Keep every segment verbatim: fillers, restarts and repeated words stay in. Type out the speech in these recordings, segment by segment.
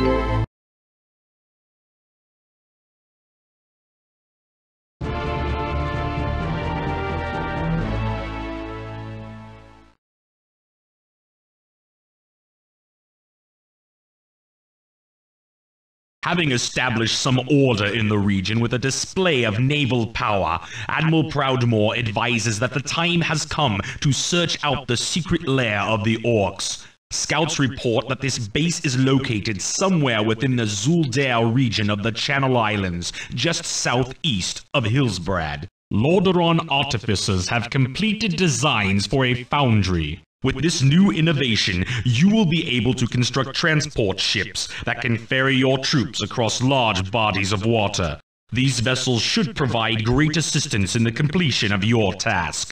Having established some order in the region with a display of naval power, Admiral Proudmoore advises that the time has come to search out the secret lair of the Orcs. Scouts report that this base is located somewhere within the Zuldare region of the Channel Islands, just southeast of Hillsbrad. Lordaeron artificers have completed designs for a foundry. With this new innovation, you will be able to construct transport ships that can ferry your troops across large bodies of water. These vessels should provide great assistance in the completion of your task.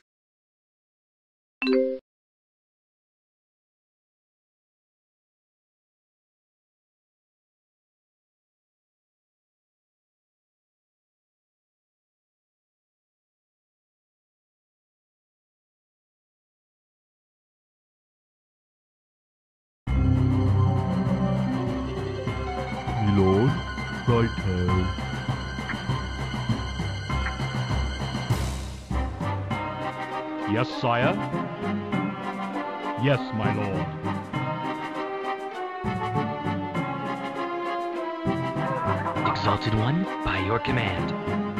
Lord, righto. Yes, sire. Yes, my lord. Exalted One, by your command.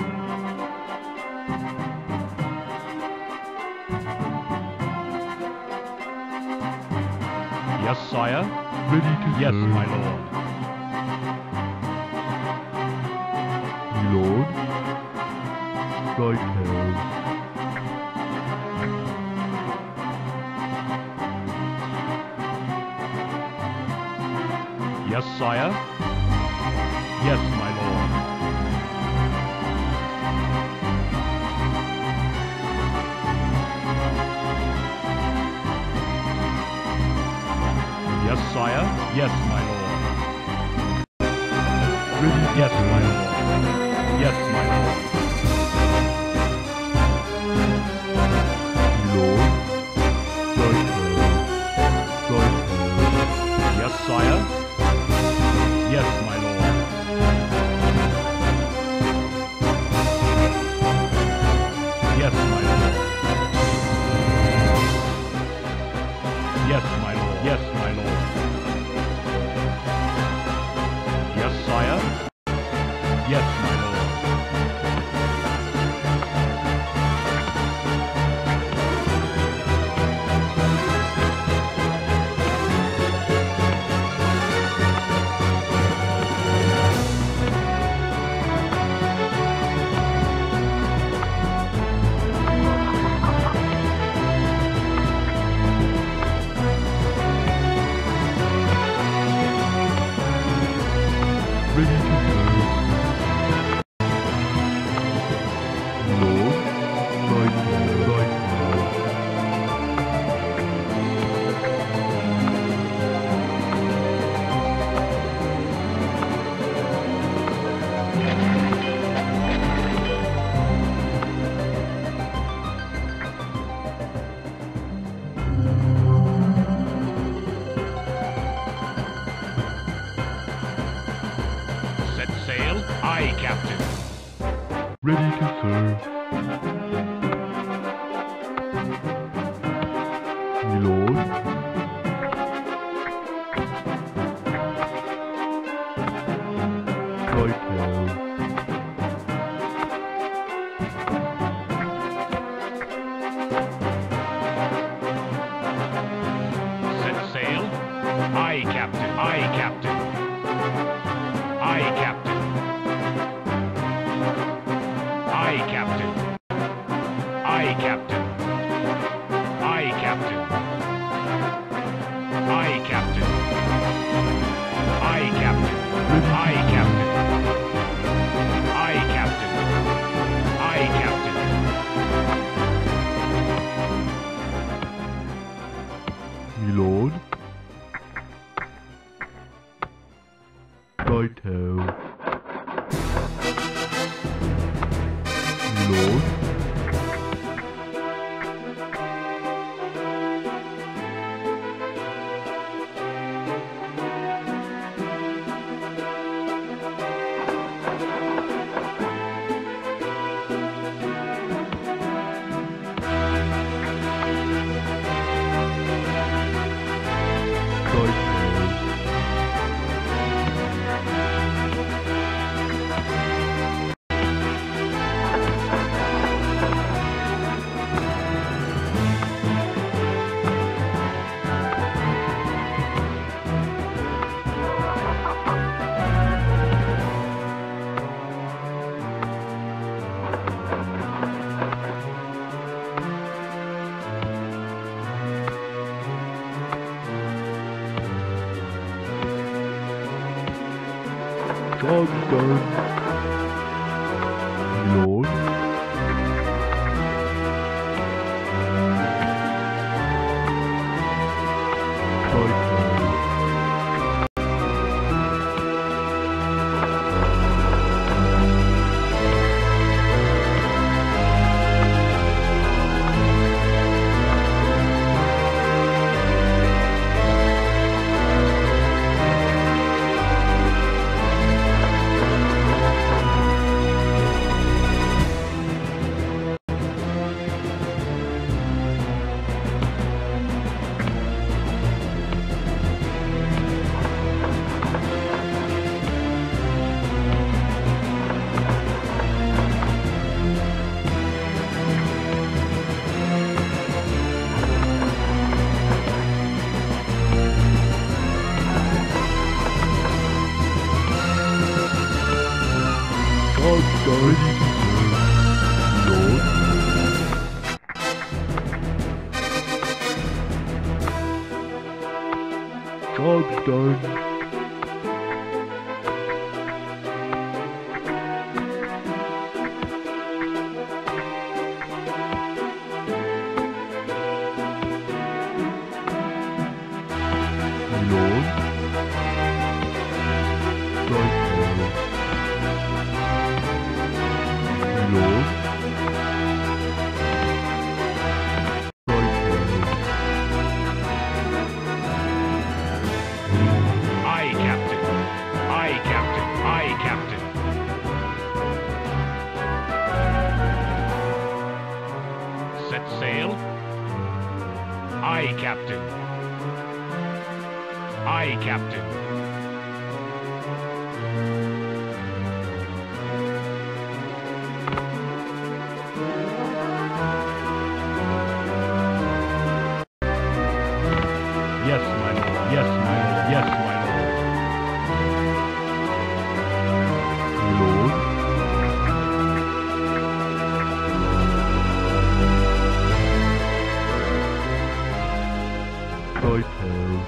Yes, sire. Ready to Yes, serve. my lord. Lord, righto. Yes, sire. Yes, my lord. Yes, sire. Yes, my lord. Ready to Yes, serve. my lord. Yes, my lord. Lord, righto. Righto. Yes, sire. Yes, my lord. Yes, my lord. Yes, my lord. Yes, my lord. Yes, sire. Yes, my lord. Ready to serve. Lord, righto. Righto. Set sail. Aye, Captain. Ready to serve. Lord, righto. Set sail. Aye, Captain. Aye, Captain. Aye, Captain. Aye, Captain. Aye, Captain. Aye, Captain. Aye, Captain. Aye, Captain. Aye, Captain. Aye, Captain. Aye, Captain. Lord, righto. Lord, Job's done. My lord. Job's done. My lord. Right now. My lord. Aye, Captain. Aye, Captain. Aye, Captain. Set sail. Aye, Captain. Aye, Captain. Yes, my lord. Yes, my lord. Yes, my lord. My lord. Right now.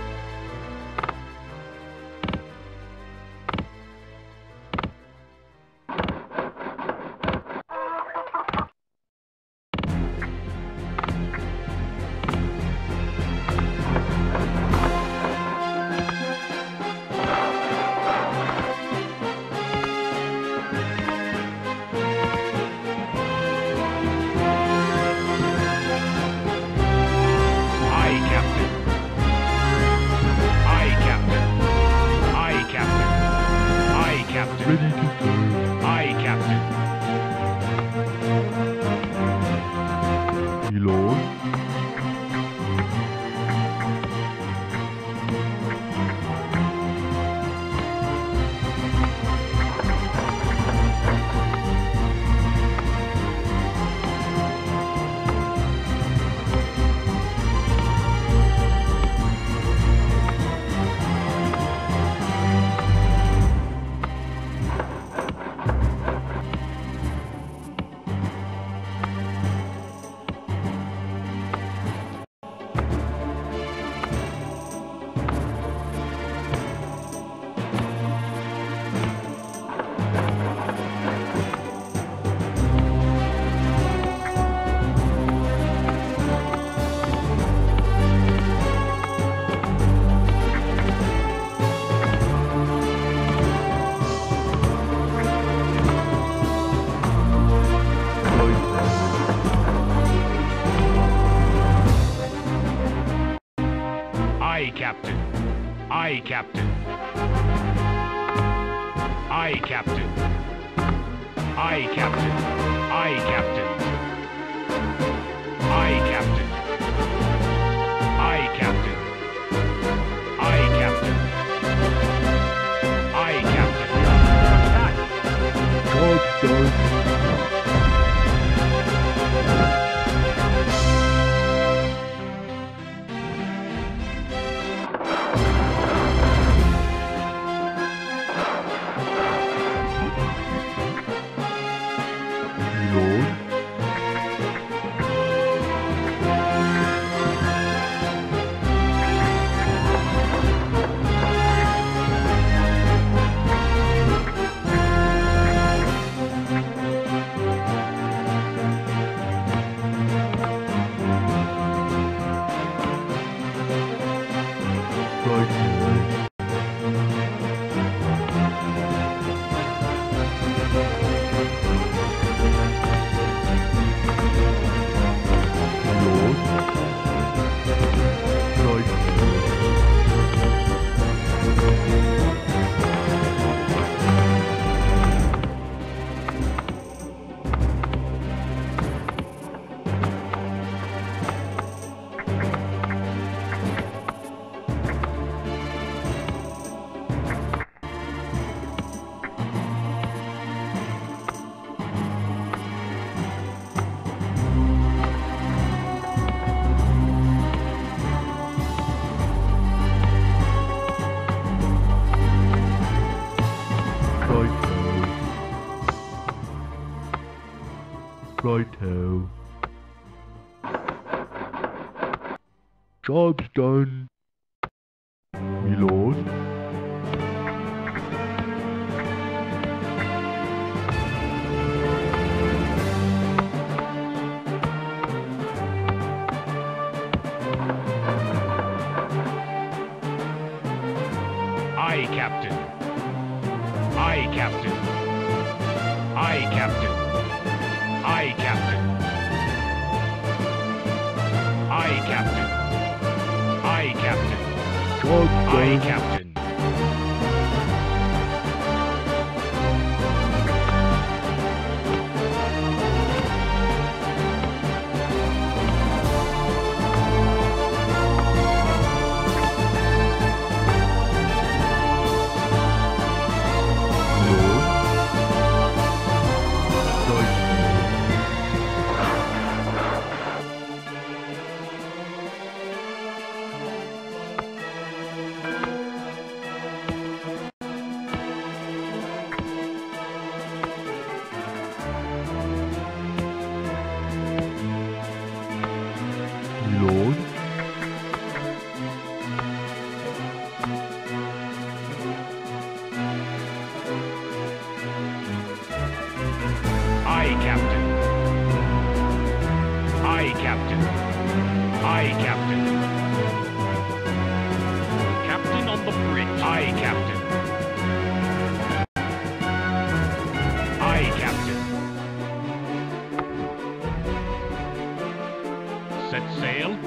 Aye, Captain. Aye, Captain. Aye, Captain. Aye, Captain. Ready to serve. Aye, Captain. My lord. Aye, Captain. Aye, Captain. Aye, Captain. Aye, Captain. Aye, Captain. Aye, Captain. Aye, Captain. Aye, Captain. Aye, Captain. Attack! Job's done. My lord. Righto. Job's done. Me lord. Aye, Captain. Aye, Captain. Aye, Captain. Aye, Captain. Aye, Captain. Aye, Captain. Job's Aye, done. Captain. Lord. Aye, Captain. Aye, Captain. Aye, Captain. Captain on the bridge. Aye, Captain. Aye, Captain. Set sail.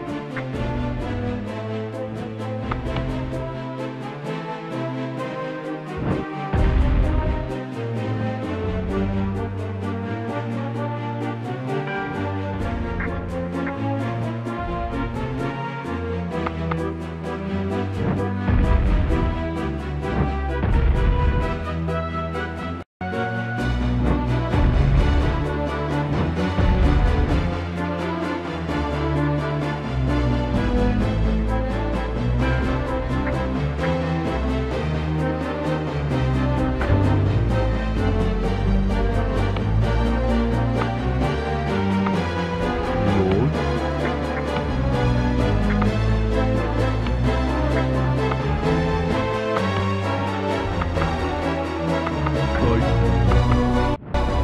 Lord. Right.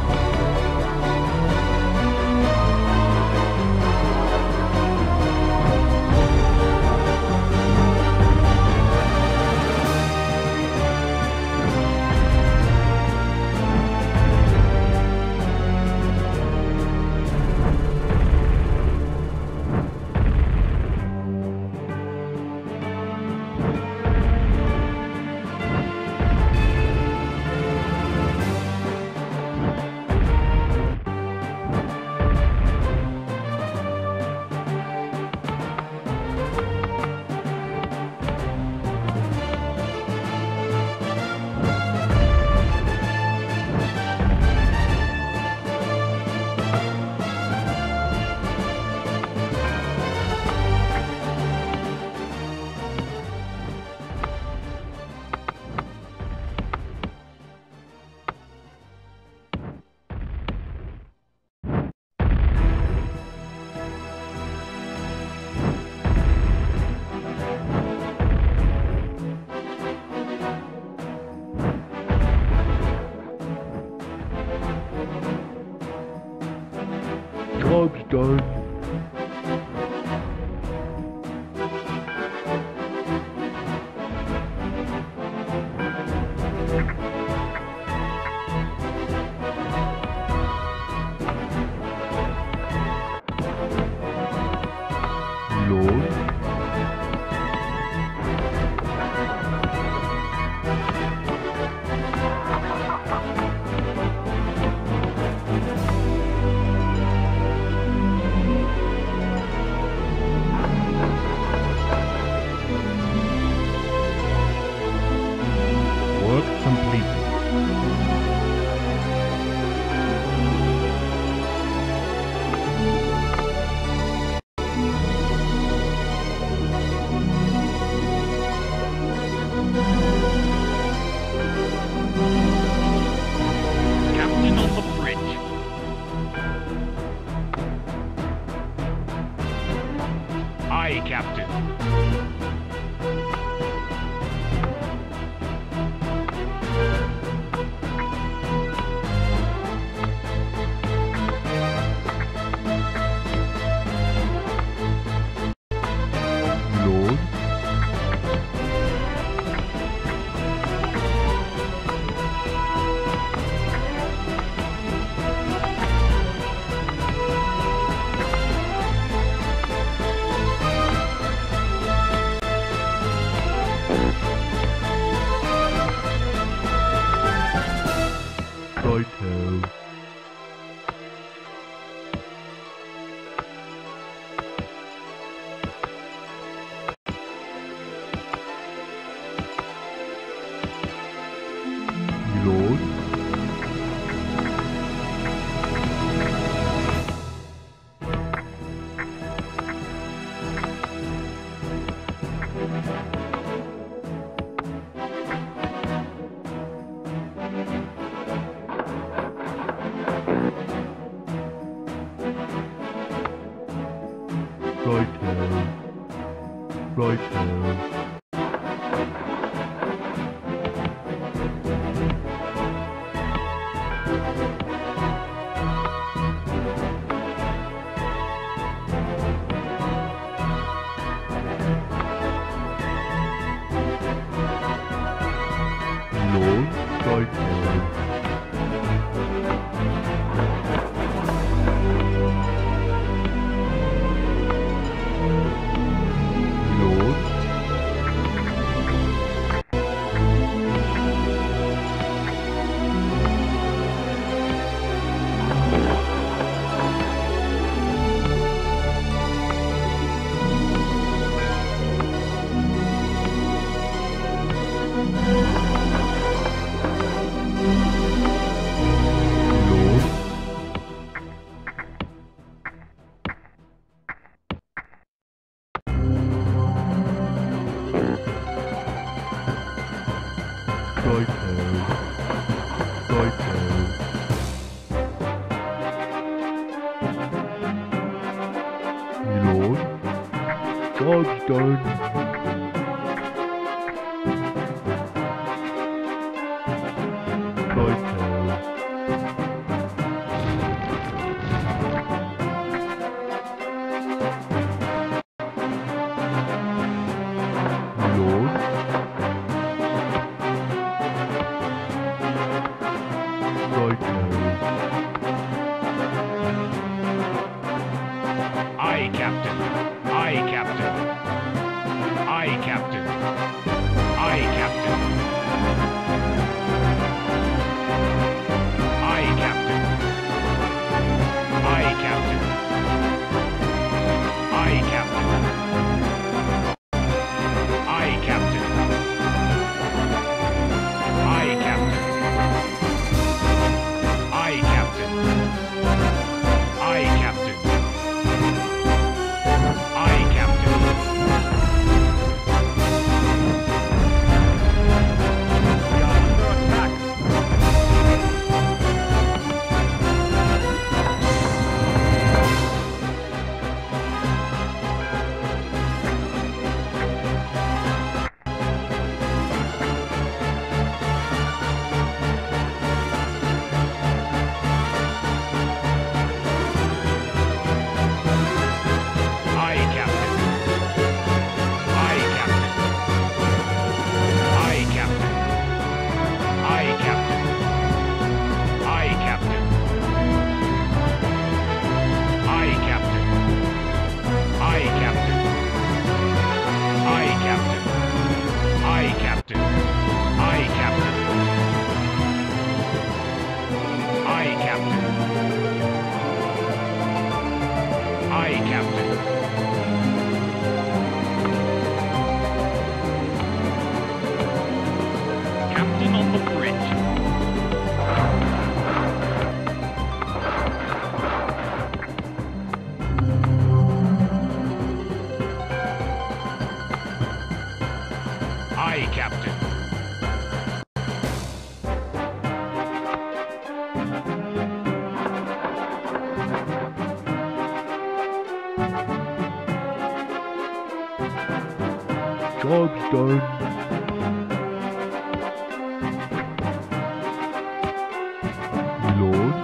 Job's done. Lord. Work complete. Lord. Righto. Righto. Lord, righto. Lord. Lord. Righto. Righto. Lord. Job's done. Righto. Lord. Righto. Aye, Captain. Aye, Captain. Aye, Captain. Aye, Captain. Aye, Captain. Aye, Captain. Aye, Captain. Aye, Captain. Aye, Captain. Aye, Captain. Aye, Captain. Aye, Captain. We are under attack. Aye, Captain. Aye, Captain. Aye, Captain. Aye, Captain. Aye, Captain. Aye, Captain. Aye, Captain. Aye, Captain. Aye, Captain. Aye, Captain. Aye, Captain. Aye, Captain. Captain on the bridge. Aye, Captain. Job's done. Lord.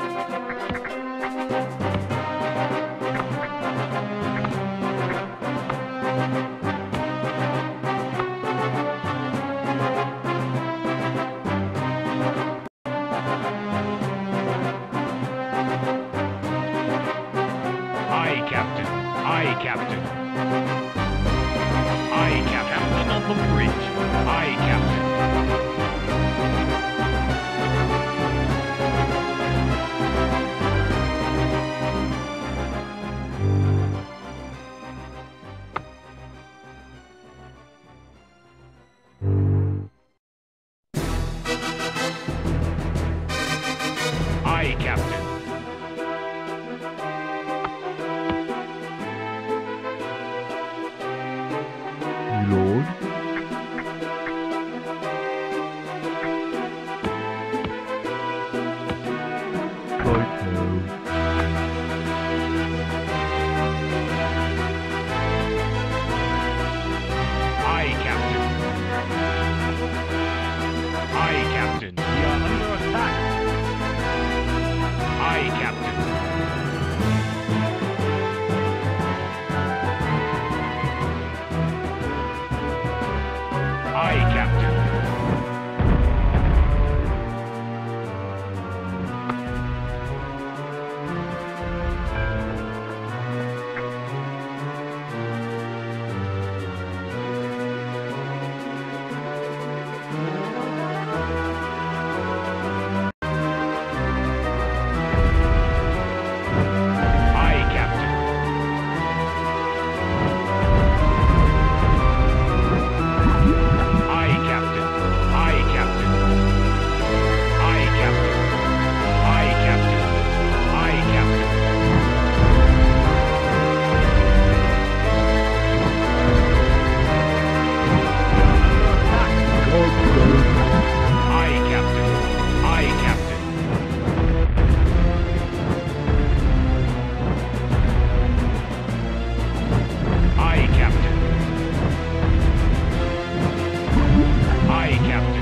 Aye, Captain. Aye, Captain. Aye, Captain. Captain on the bridge. right now. Aye, Captain. Aye, Captain. We are under attack. Aye, Captain. Aye, Captain. Aye, Captain. Aye, Captain. Aye, Captain. Aye, Captain. Aye, Captain. Aye, Captain. God's done. Aye, Captain. Aye, Captain. Aye, Captain. Aye, Captain.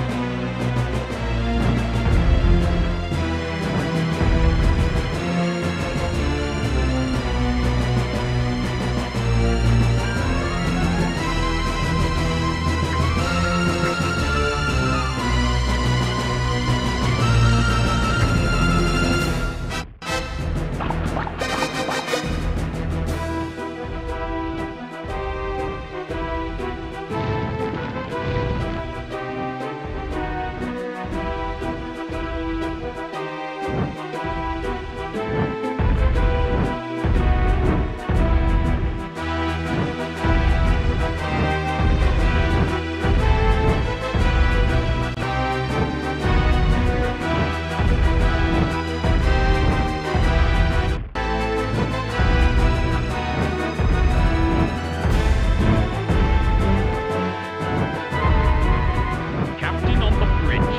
Captain on the bridge.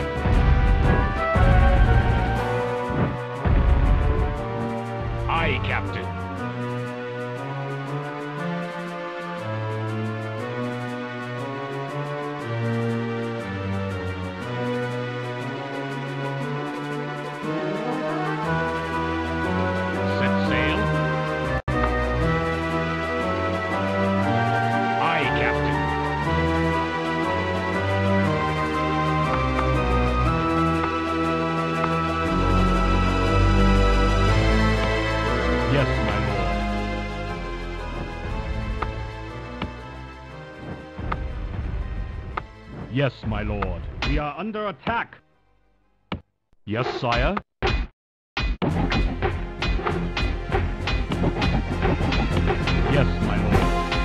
Aye, Captain. Set sail. Aye, Captain. Yes, my lord. Yes, my lord. We are under attack. Yes, sire. Yes, my lord.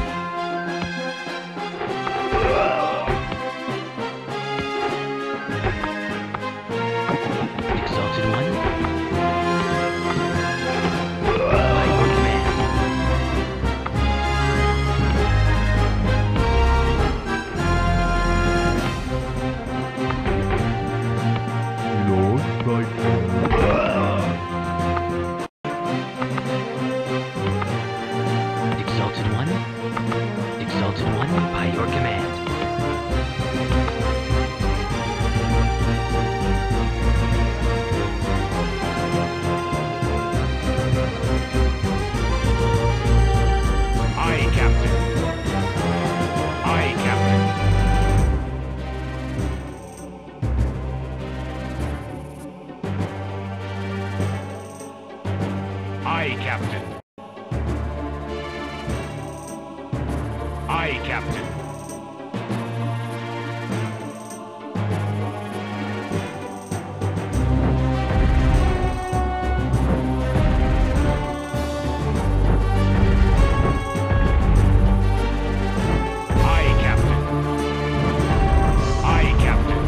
Exalted One. By your command. Lord, right now. Exalted One. Exalted One, by your command. Aye, Captain. Aye, Captain. Aye, Captain. Aye, Captain. Aye, Captain. Aye, Captain.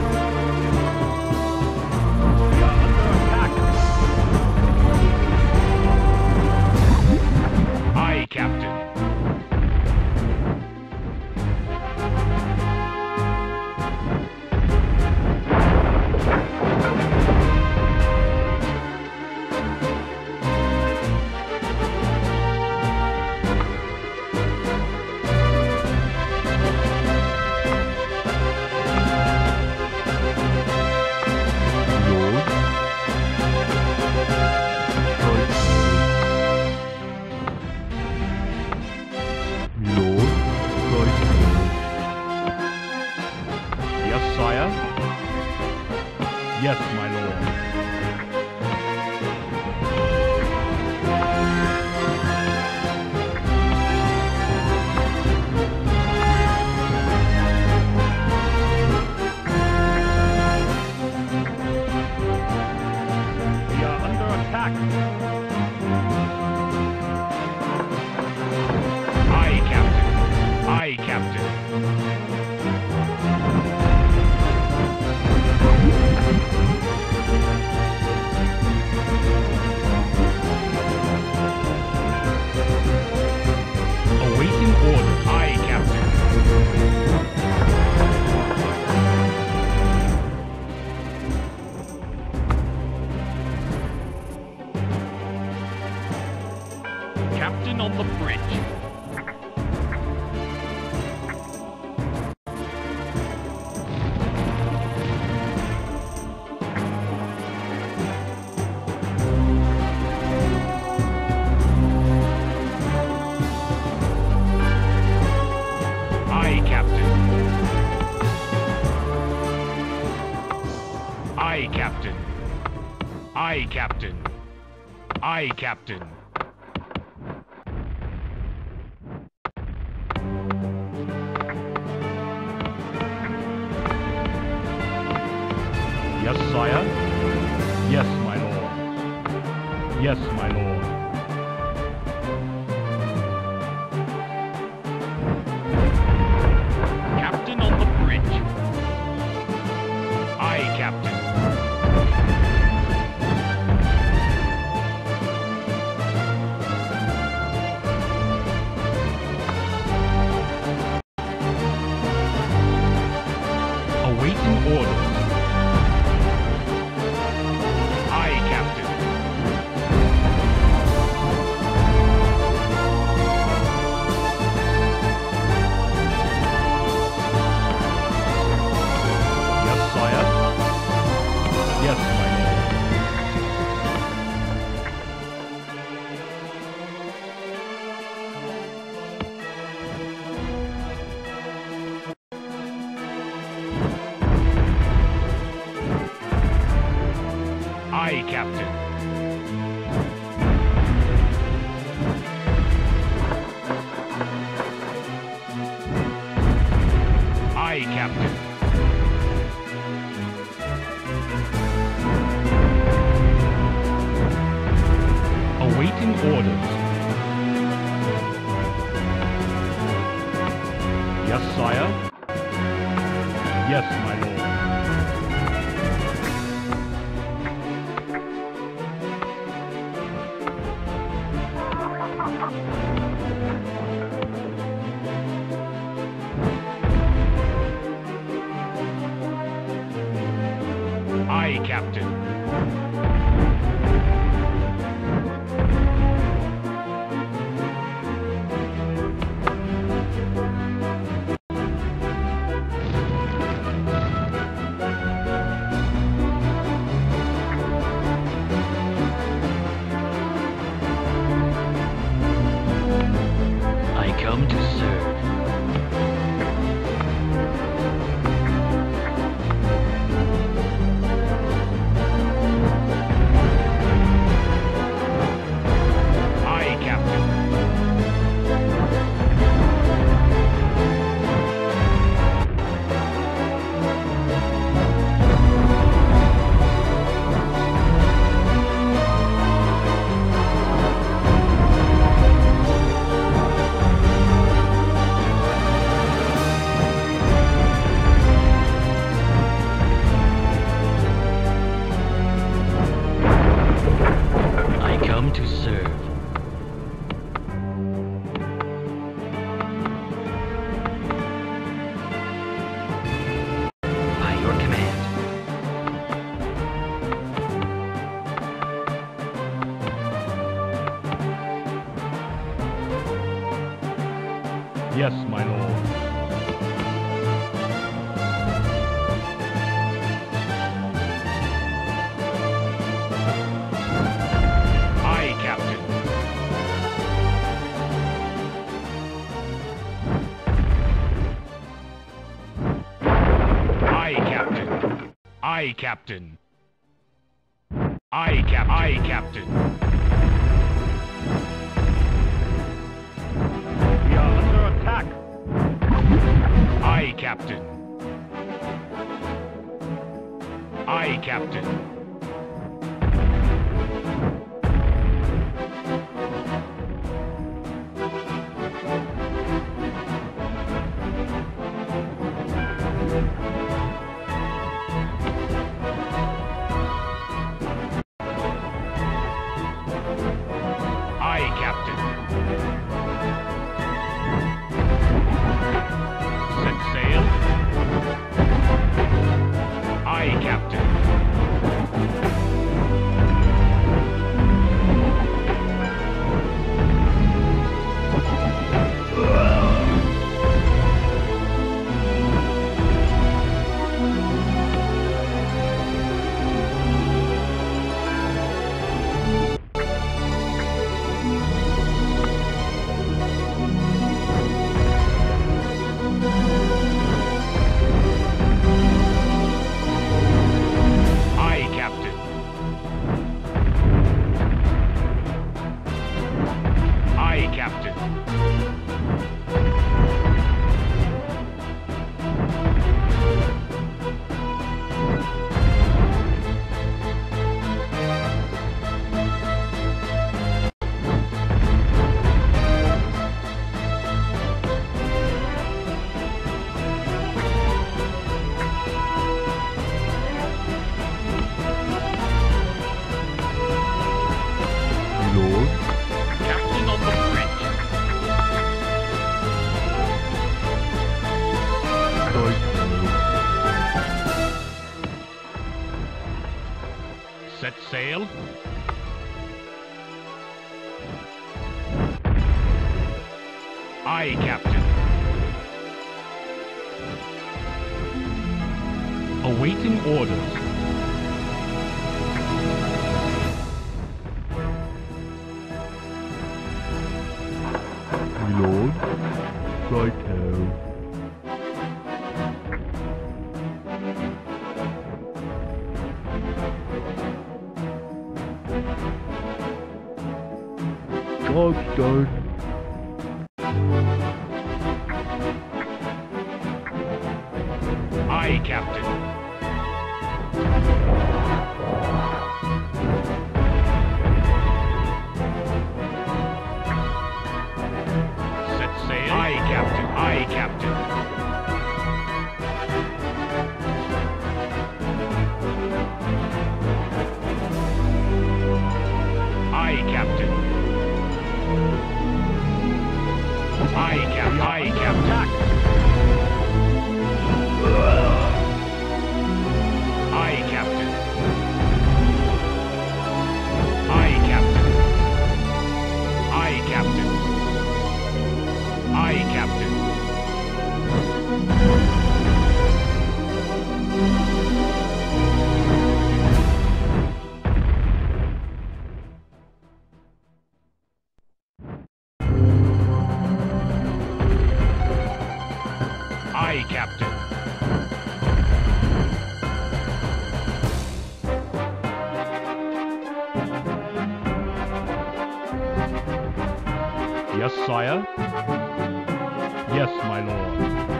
We are under attack. Yes, my lord. We are under attack. Aye, Captain. Aye, Captain. Awaiting order. Aye, Captain. Captain on the bridge. Aye, Captain. Aye, Captain. Aye, Captain. Aye, Captain. Yes, sire. Yes, my lord. Yes, my lord. Captain on the bridge. Aye, Captain. Awaiting orders. Aye, Captain. Yes, sire. Yes, my lord. Aye, Captain. Aye, Captain. Awaiting orders. Yes, sire. Yes, my lord. Aye, Captain. I come to serve. Aye, Captain. I come to serve. By your command. Yes, my lord. Aye, Captain. Aye, Captain. Aye, Captain. Aye, Cap. Aye, Captain. We are under attack. Aye, Captain. Aye, Captain. Aye, Captain. Set sail. Aye, Captain. Aye, Captain. Aye, Captain. Lord, Captain on the bridge. right now. Set sail. Aye, Captain. Awaiting orders. Lord, right now. Job's done. Aye, Captain. Set sail. Aye, Captain. Aye, Captain. Aye, Captain. Aye, Captain. Aye, Captain. Aye, Captain. Aye, Captain. Aye, Captain. Aye, Captain. Aye, Captain. Yes, sire. Yes, my lord.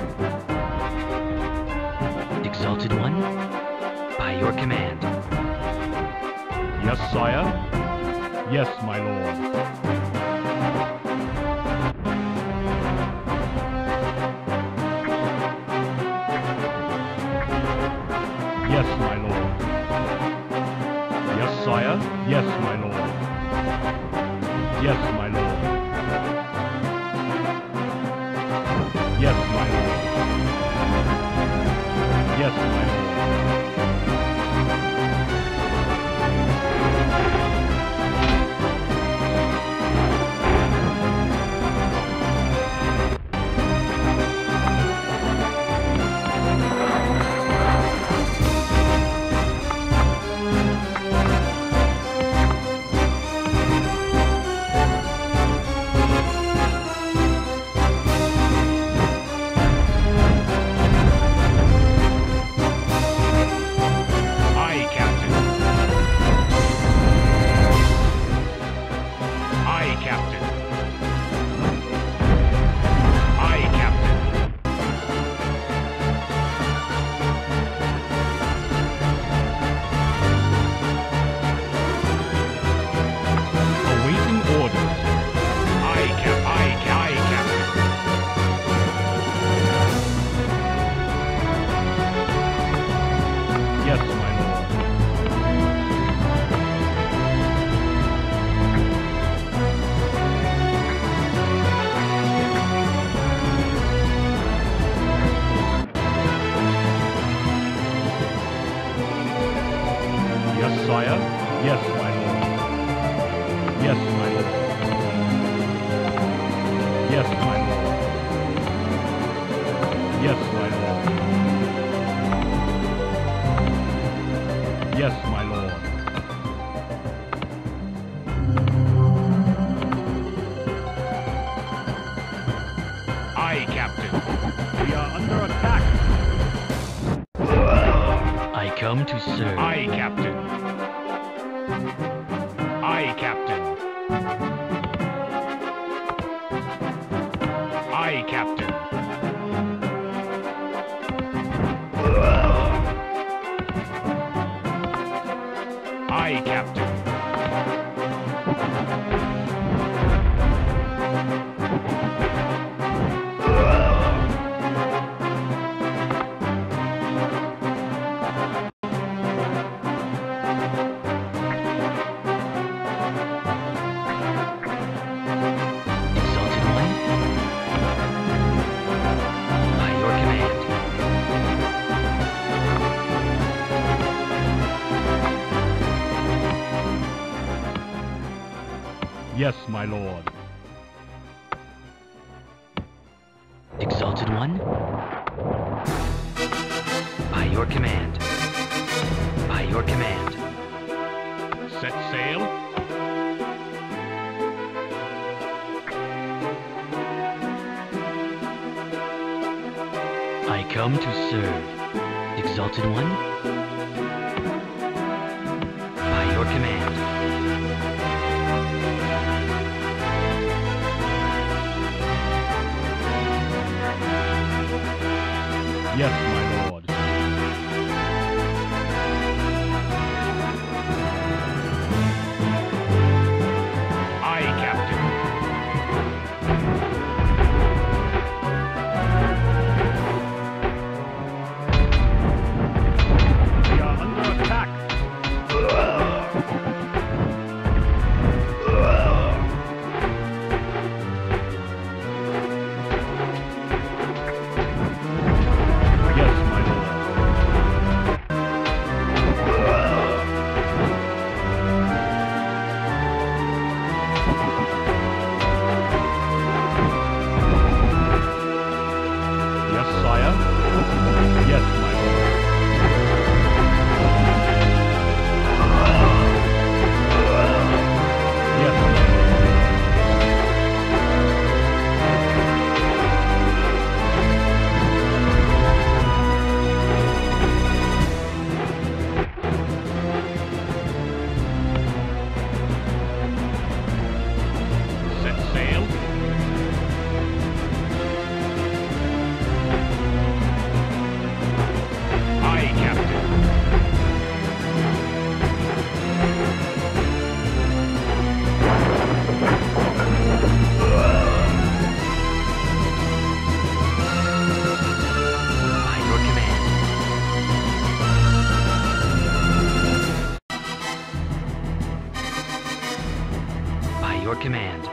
Exalted One, by your command. Yes, sire. Yes, my lord. Yes, my lord. Yes, sire. Yes, my lord. Yes, my lord. Yes, my lord. Yes, my lord. Yes, sire. Yes, my lord. Yes, my lord. Yes, my lord. Yes, my lord. Yes, my lord. Aye, Captain. We are under attack. I come to serve. Aye, Captain. Aye, Captain. Aye, Captain. Aye, Captain. Exalted One. By your command. Yes, my lord. Exalted One. By your command. By your command. Set sail. I come to serve. Exalted One. By your command. Yes, my lord. Aye, Captain. We are under attack. Yes, my lord. Yes, sire. Yes, my lord. Yes, my lord. Set sail. Aye, Captain. By your command. By your command.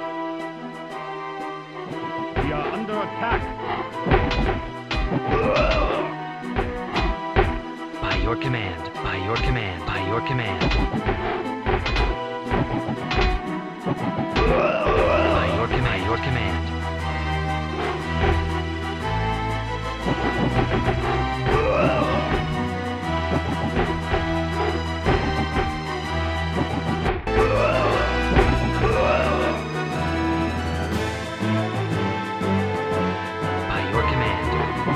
We are under attack. By your command. By your command. By your command. By your command. Your command. By your command.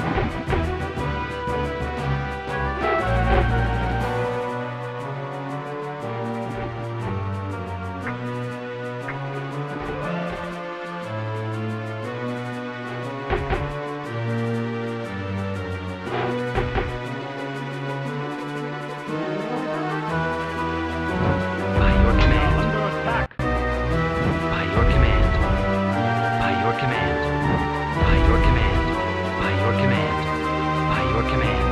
By your We are command. under attack. By your command. By your command. By your command. By your command. By your command.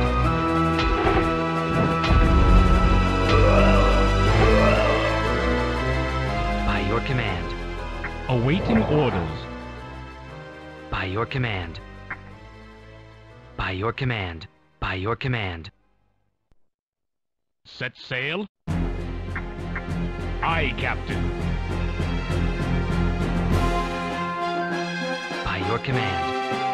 By your command. Awaiting orders. By your command. By your command. By your command. Set sail. Aye, Captain. By your command.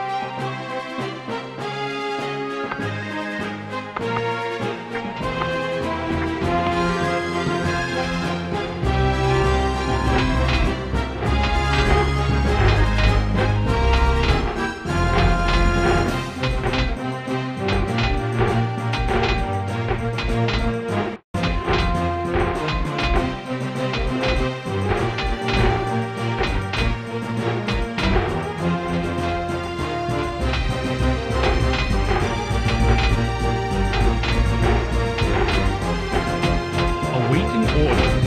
Awaiting orders.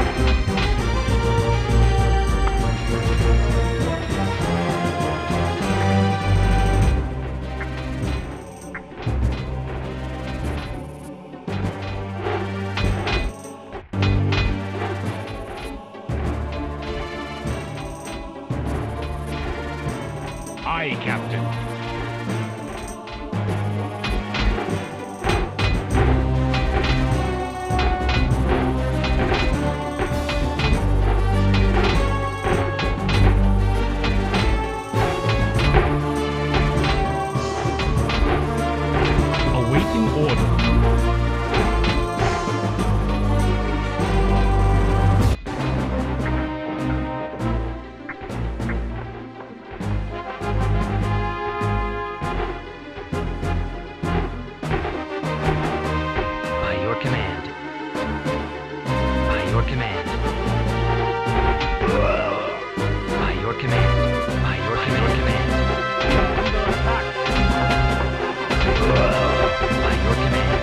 Aye, Captain. Awaiting orders. By your command. By your command. By your command. By your command. By your command.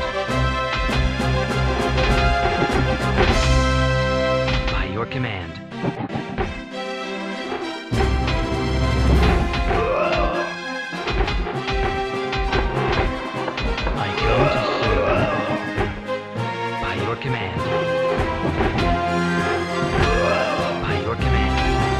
By your command. I come to serve. By your command. By your command.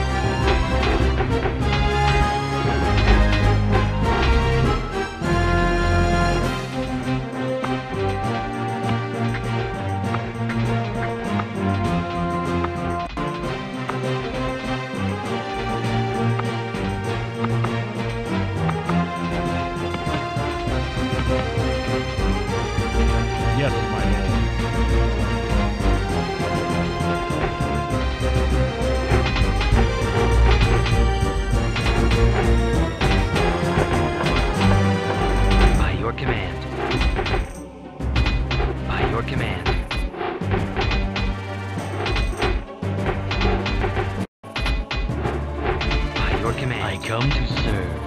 Yes, my lord. By your command. By your command. By your command. I come to serve.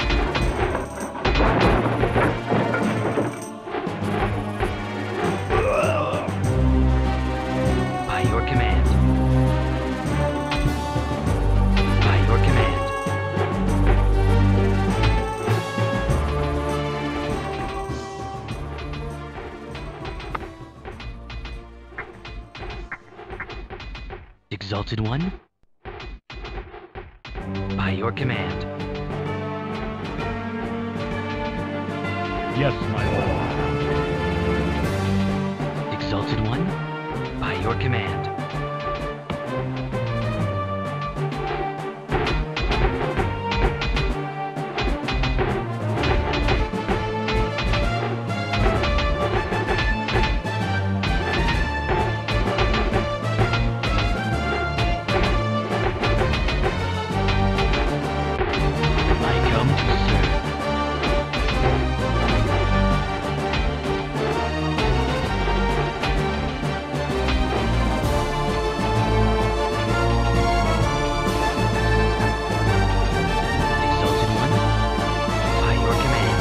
By your command. By your command. Exalted One. By your command. Yes, my lord. Exalted One. By your command. I come to serve. Exalted One. By your command.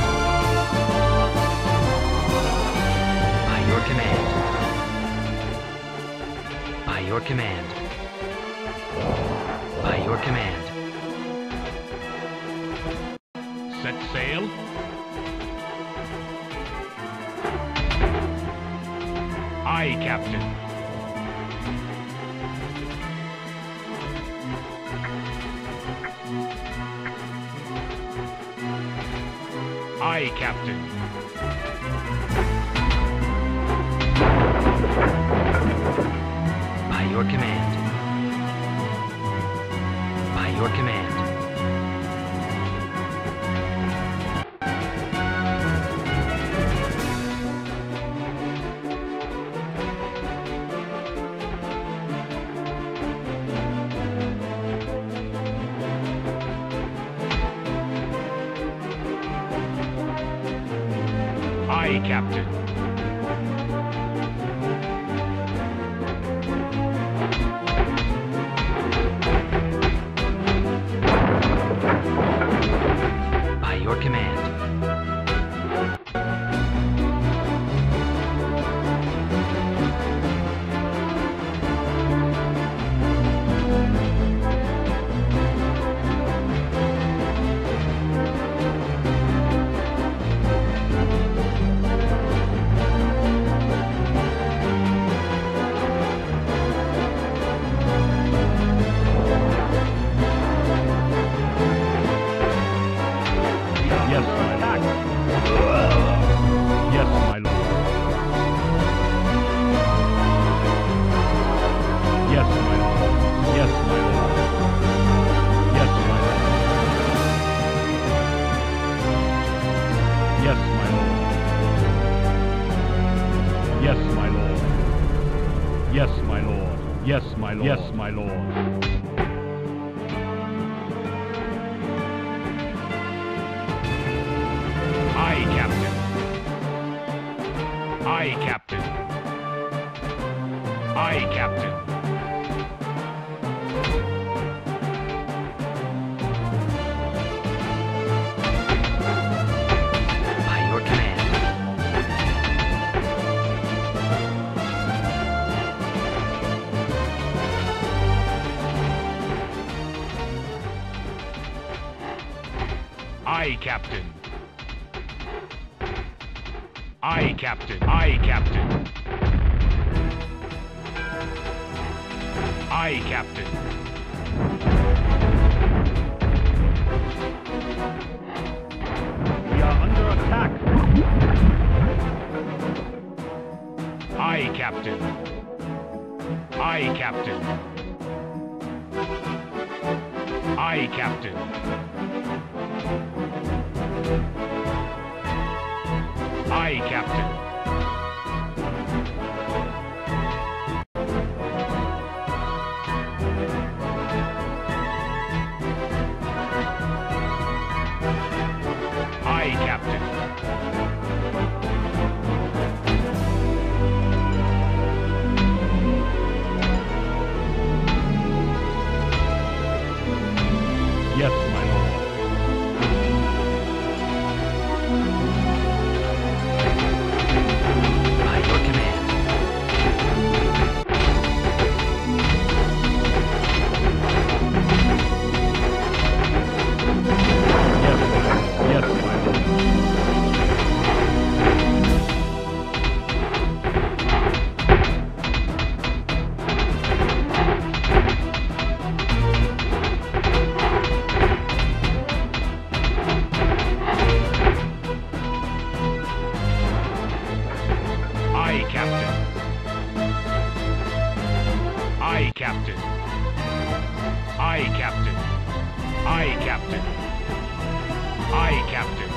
By your command. By your command. By your command. Set sail. Aye, Captain. Aye, Captain. By your your command. By your command. Aye, Captain. By your command. Yes, my lord. Yes, my lord. Yes, my lord. Yes, my lord. Yes, my lord. Yes, my lord. Yes, my lord. Yes, my lord. Yes, my lord. Yes, my lord. Aye, Captain. Aye, Captain. Aye, Captain. By your command. Aye, Captain. Aye, Captain. Aye, Captain. Aye, Captain. We are under attack. Aye, Captain. Aye, Captain. Aye, Captain. Aye, Captain. Aye, Captain. Yes, my lord. By your command. Yes, my lord. Yes, my lord. Aye, Captain. Aye, Captain. Aye, Captain. Aye, Captain. Aye, Captain.